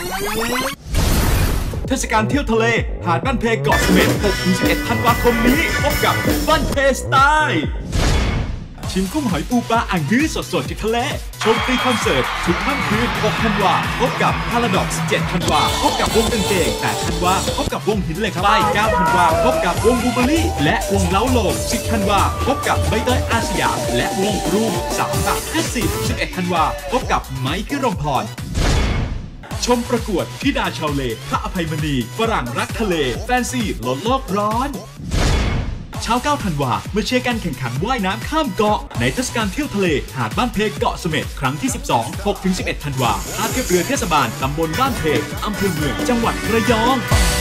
เทศกาลเที่ยวทะเลหาดบ้านเพเกาะเสม็ด 6-11 ธันวาคมนี้พบกับบ้านเพสไตล์ชิมกุ้งหอยปูปลาอ่างฮื้อสดๆจากทะเลชมฟรีคอนเสิร์ตทุกค่ำคืน 6 ธันวาพบกับพาราดอกซ์ 7 ธันวาพบกับวงกางเกง 8 ธันวาพบกับวงหินเหล็กไฟ 9 ธันวาพบกับวงบูเบอรี่ และวงเล้าโลม 10 ธันวาพบกับใบเตยอาสยามและวงรูม 3-11 ธันวาพบกับไมค์พิรมพรชมประกวดธิดาชาวเลพระอภัยมณีฝรั่งรักทะเลแฟนซีลดโลกร้อนเช้า 9 ธันวามาเชียร์การแข่งขันว่ายน้ำข้ามเกาะในเทศกาลเที่ยวทะเลหาดบ้านเพเกาะเสม็ดครั้งที่ 12 6-11 ธันวาท่าเทียบเรือเทศบาลตำบลบ้านเพอำเภอเมืองจังหวัดระยอง